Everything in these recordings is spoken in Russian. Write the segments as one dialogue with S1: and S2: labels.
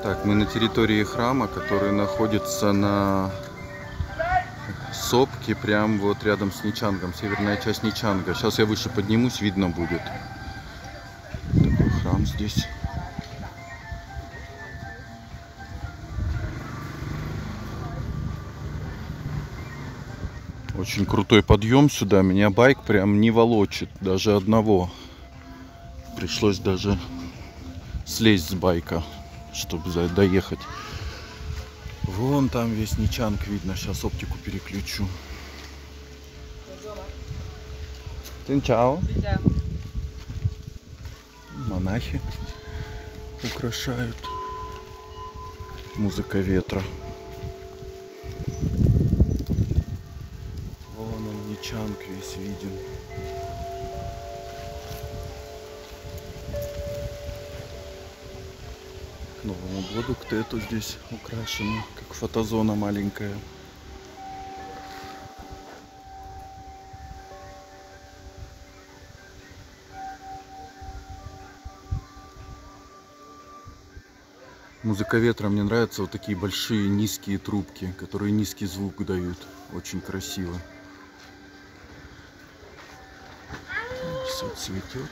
S1: Так, мы на территории храма, который находится на сопке, прям вот рядом с Ничангом, северная часть Ничанга. Сейчас я выше поднимусь, видно будет. Такой храм здесь. Очень крутой подъем сюда, меня байк прям не волочит, даже одного. Пришлось даже слезть с байка, чтобы доехать. Вон там весь Ничанг видно, сейчас оптику переключу. Чао. Монахи украшают. Музыка ветра. Вон он, Ничанг весь виден. К Новому году к Тету здесь украшено, как фотозона маленькая. Музыка ветра, мне нравятся вот такие большие низкие трубки, которые низкий звук дают. Очень красиво. Все цветет.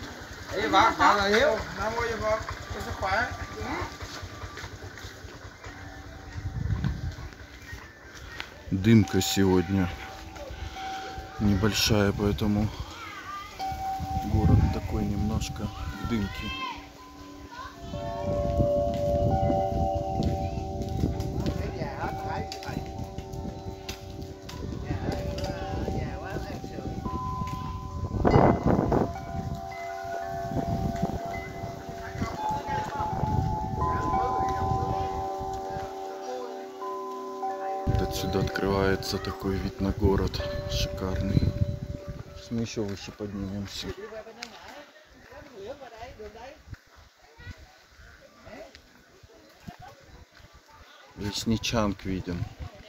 S1: Дымка сегодня небольшая, поэтому город такой немножко в дымке. Отсюда открывается такой вид на город шикарный. Сейчас мы еще выше поднимемся. Весь Ничанг виден.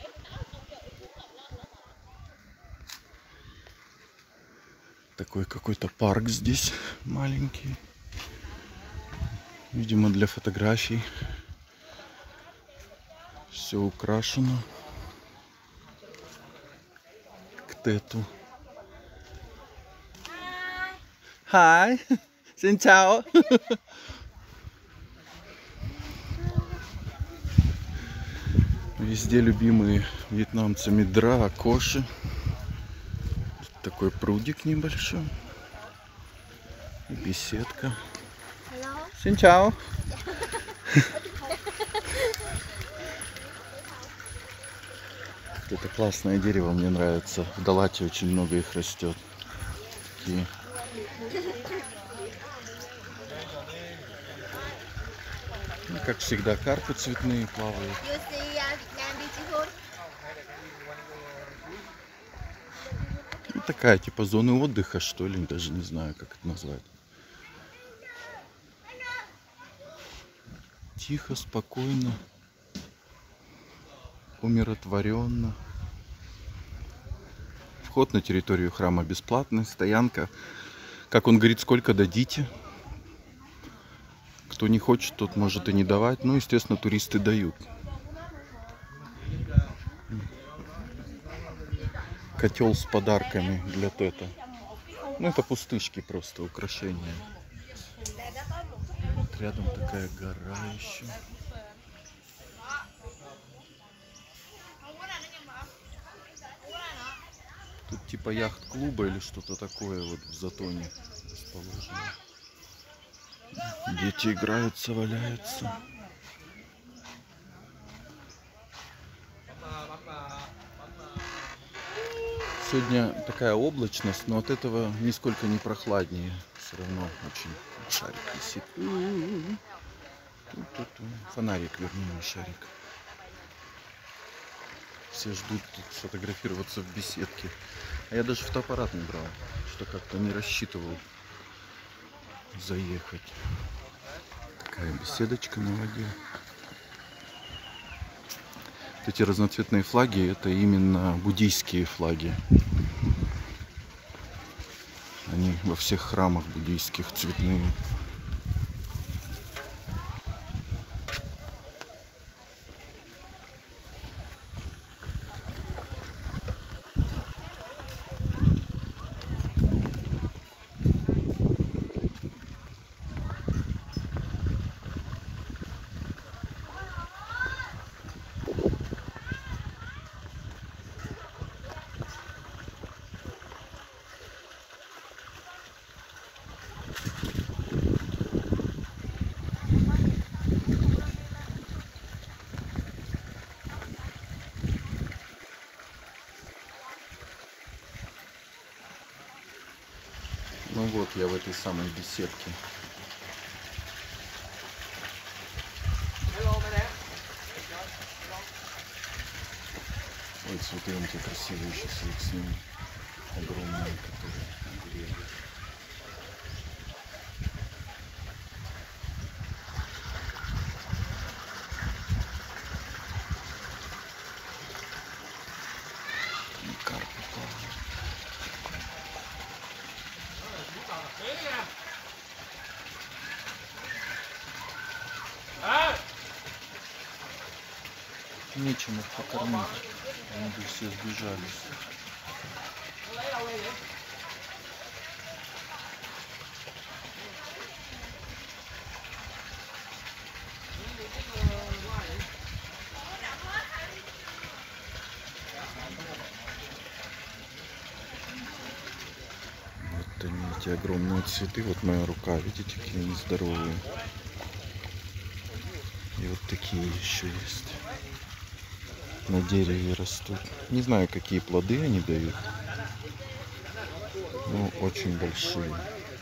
S1: Такой какой-то парк здесь маленький. Видимо, для фотографий. Все украшено. Тету. Hi. Xin chào. Везде любимые вьетнамцами дракоши. Такой прудик небольшой. И беседка. Xin chào. Это классное дерево, мне нравится. В Далате очень много их растет. Такие. Ну, как всегда, карпы цветные плавают. Ну, такая типа зона отдыха, что ли, даже не знаю, как это назвать. Тихо, спокойно. Умиротворенно. Вход на территорию храма бесплатный, стоянка. Как он говорит, сколько дадите. Кто не хочет, тот может и не давать. Ну, естественно, туристы дают. Котел с подарками для Тета. Ну, это пустышки просто, украшения. Вот рядом такая гора еще. Тут типа яхт-клуба или что-то такое вот в Затоне расположено. Дети играются, валяются. Сегодня такая облачность, но от этого нисколько не прохладнее. Все равно очень шарик висит. Фонарик, вернее, шарик. Все ждут тут сфотографироваться в беседке. А я даже фотоаппарат не брал, что как-то не рассчитывал заехать. Такая беседочка на воде. Вот эти разноцветные флаги — это именно буддийские флаги. Они во всех храмах буддийских цветные. Ну вот я в этой самой беседке. Ой, цветы он те красивые, сейчас я их сниму. Огромные, которые деревья. Карпы плавают. Нечем их покормить. Они бы все сбежались. Вот они, эти огромные цветы. Вот моя рука, видите, какие они здоровые. И вот такие еще есть. На дереве растут. Не знаю, какие плоды они дают. Но очень большие.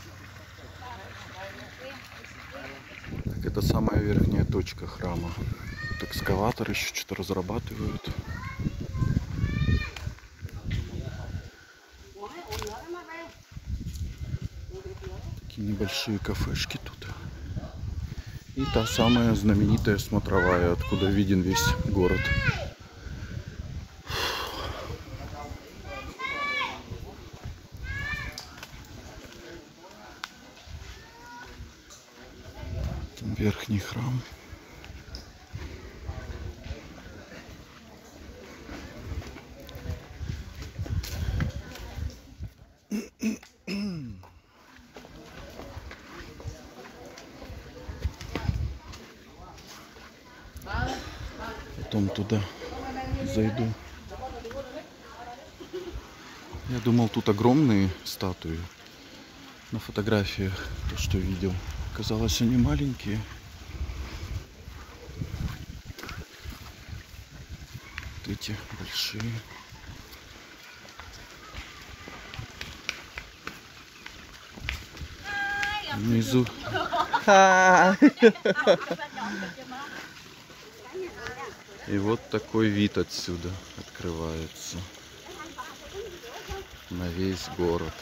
S1: Так, это самая верхняя точка храма. Вот экскаватор еще что-то разрабатывают. Такие небольшие кафешки тут. И та самая знаменитая смотровая, откуда виден весь город. Там верхний храм. Потом туда зайду. Я думал, тут огромные статуи на фотографиях, то, что видел. Казалось, они маленькие. Вот эти большие. Внизу. И вот такой вид отсюда открывается на весь город.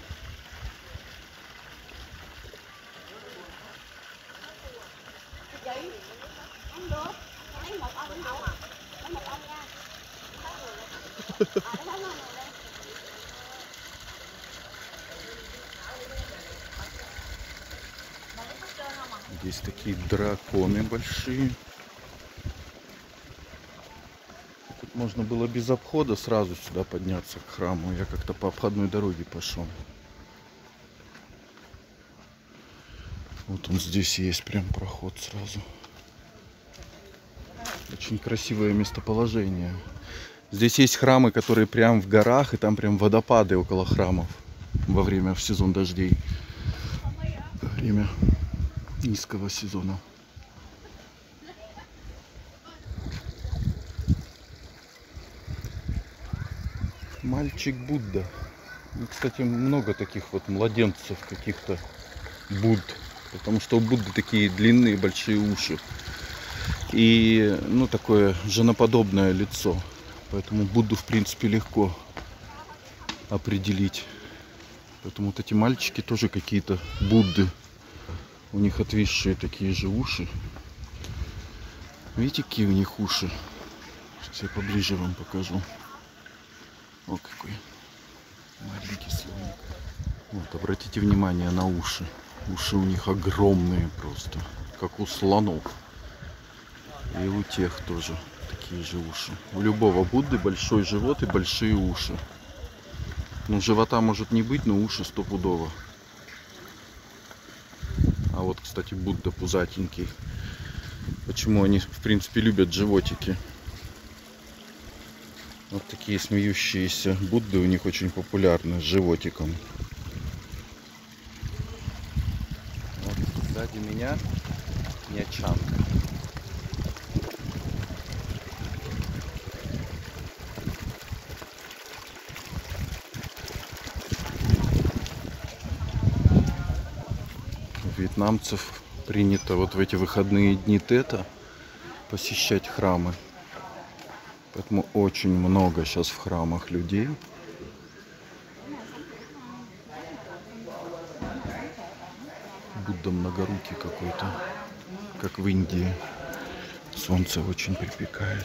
S1: Здесь такие драконы большие. Тут можно было без обхода сразу сюда подняться к храму. Я как-то по обходной дороге пошел. Вот он здесь есть прям проход сразу. Очень красивое местоположение. Здесь есть храмы, которые прям в горах, и там прям водопады около храмов во время в сезон дождей. Во время низкого сезона. Мальчик Будда. Ну, кстати, много таких вот младенцев каких-то Будд. Потому что у Будды такие длинные большие уши. И, ну, такое женоподобное лицо. Поэтому Будду, в принципе, легко определить. Поэтому вот эти мальчики тоже какие-то Будды. У них отвисшие такие же уши. Видите, какие у них уши? Сейчас я поближе вам покажу. О, какой маленький слоник. Вот, обратите внимание на уши. Уши у них огромные просто, как у слонов. И у тех тоже такие же уши. У любого Будды большой живот и большие уши. Ну, живота может не быть, но уши стопудово. А вот, кстати, Будда пузатенький. Почему они, в принципе, любят животики? Вот такие смеющиеся Будды у них очень популярны с животиком. Вот сзади меня Нячан. вьетнамцев принято вот в эти выходные дни Тета посещать храмы. Поэтому очень много сейчас в храмах людей. Будда многорукий какой-то, как в Индии. Солнце очень припекает.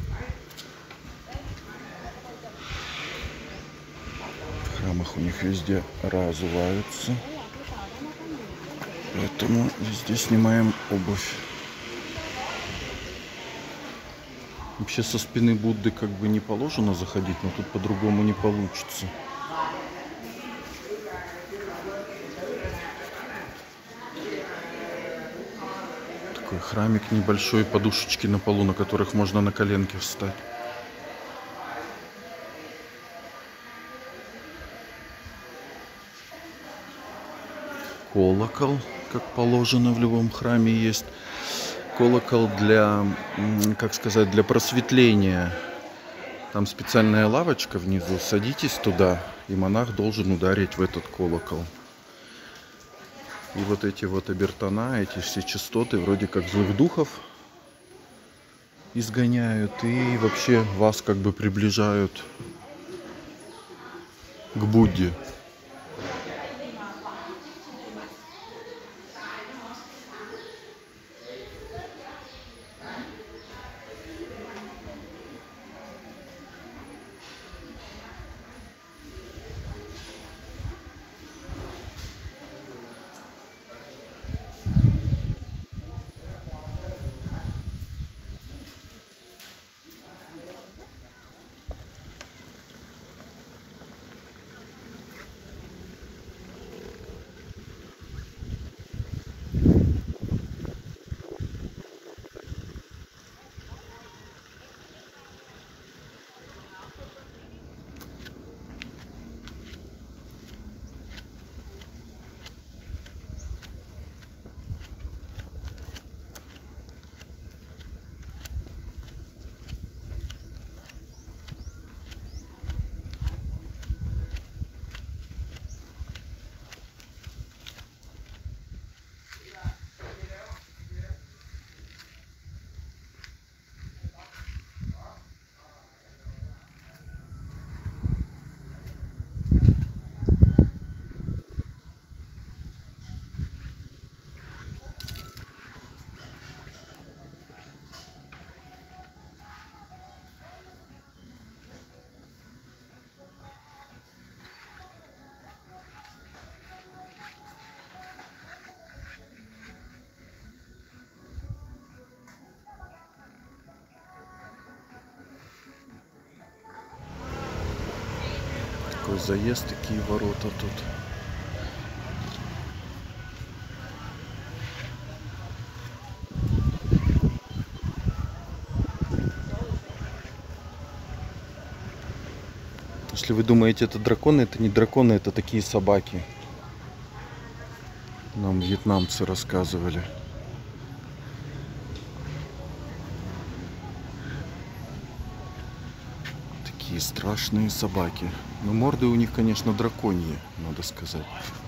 S1: В храмах у них везде разуваются. Поэтому везде снимаем обувь. Вообще со спины Будды как бы не положено заходить, но тут по-другому не получится. Такой храмик небольшой, подушечки на полу, на которых можно на коленке встать. Колокол, как положено в любом храме, есть. Колокол для, как сказать, для просветления. Там специальная лавочка внизу. Садитесь туда, и монах должен ударить в этот колокол. И вот эти вот обертона, эти все частоты вроде как злых духов изгоняют. И вообще вас как бы приближают к Будде. Такой заезд, такие ворота тут. Если вы думаете, это драконы, это не драконы, это такие собаки. Нам вьетнамцы рассказывали. Такие страшные собаки. Но морды у них, конечно, драконьи, надо сказать.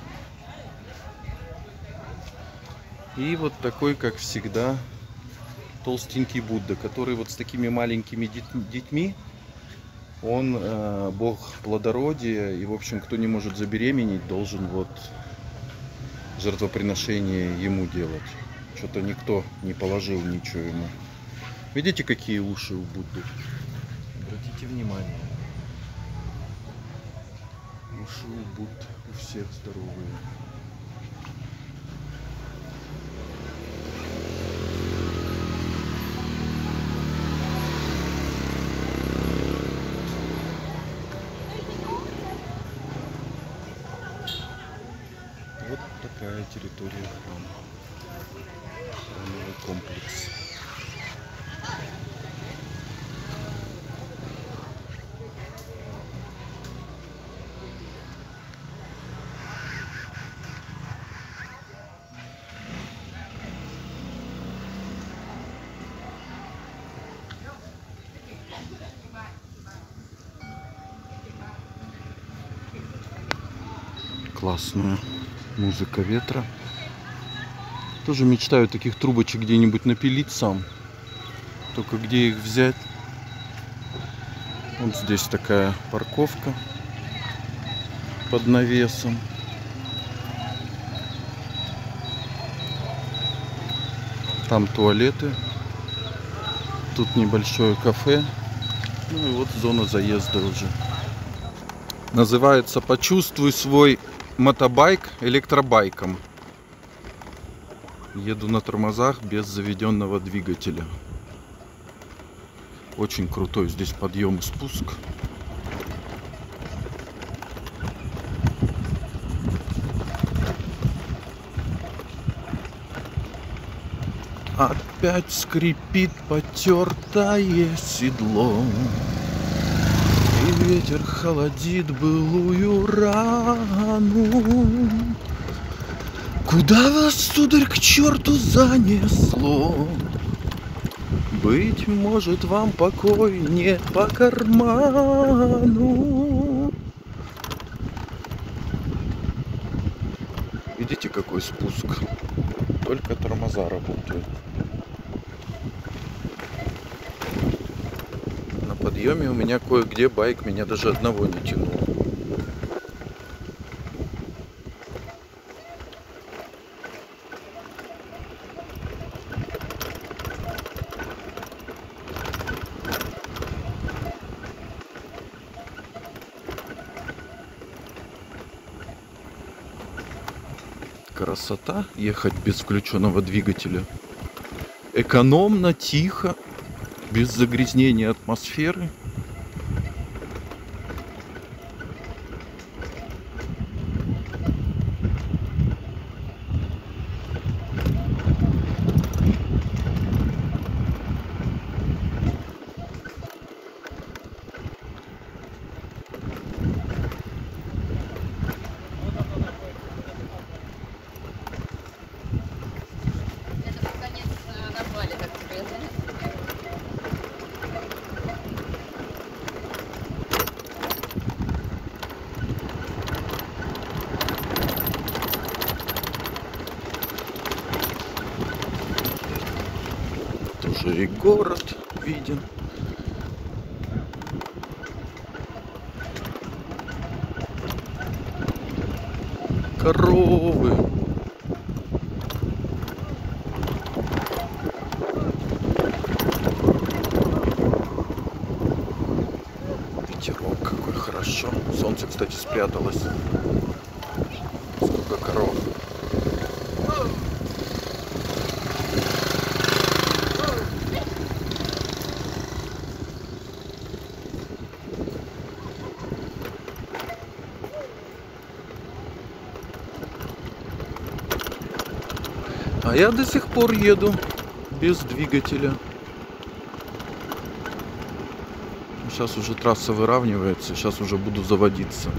S1: И вот такой, как всегда, толстенький Будда, который вот с такими маленькими детьми. Он бог плодородия, и, в общем, кто не может забеременеть, должен вот жертвоприношение ему делать. Что-то никто не положил ничего ему. Видите, какие уши у Будды? Обратите внимание. Уши у Будд у всех здоровые. Вот такая территория храма. Храмовый комплекс. Классная музыка ветра. Тоже мечтаю таких трубочек где-нибудь напилить сам. Только где их взять? Вот здесь такая парковка под навесом. Там туалеты. Тут небольшое кафе. Ну и вот зона заезда уже. Называется «Почувствуй свой мотобайк электробайком». Еду на тормозах без заведенного двигателя. Очень крутой здесь подъем и спуск. Опять скрипит потертое седло, и ветер холодит былую рану. Куда вас, сударь, к черту занесло? Быть может, вам покой не по карману. Видите, какой спуск? Только тормоза работают. На подъеме у меня кое-где байк меня даже одного не тянул. Красота, ехать без включенного двигателя. Экономно, тихо, без загрязнения атмосферы. Уже и город виден. Коровы. Ветерок какой хорошо. Солнце, кстати, спряталось. Сколько коров. А я до сих пор еду без двигателя. Сейчас уже трасса выравнивается, сейчас уже буду заводиться.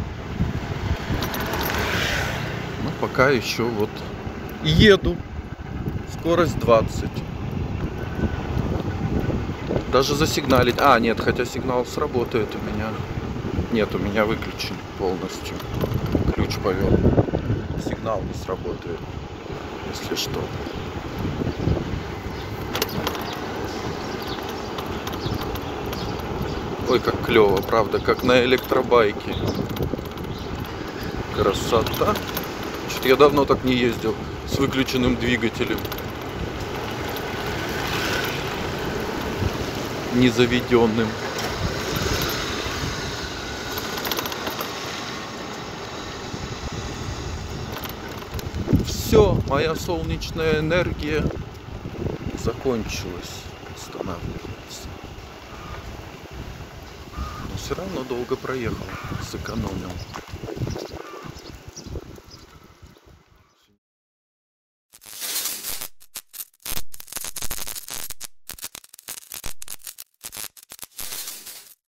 S1: Но пока еще вот еду. Скорость 20. Даже засигналить. А, нет, хотя сигнал сработает у меня. Нет, у меня выключен полностью. Ключ повел. Сигнал не сработает, если что. Ой, как клево, правда, как на электробайке. Красота. Что-то я давно так не ездил с выключенным двигателем. Незаведенным. Все, моя солнечная энергия закончилась. Останавливается. Но все равно долго проехал, сэкономил.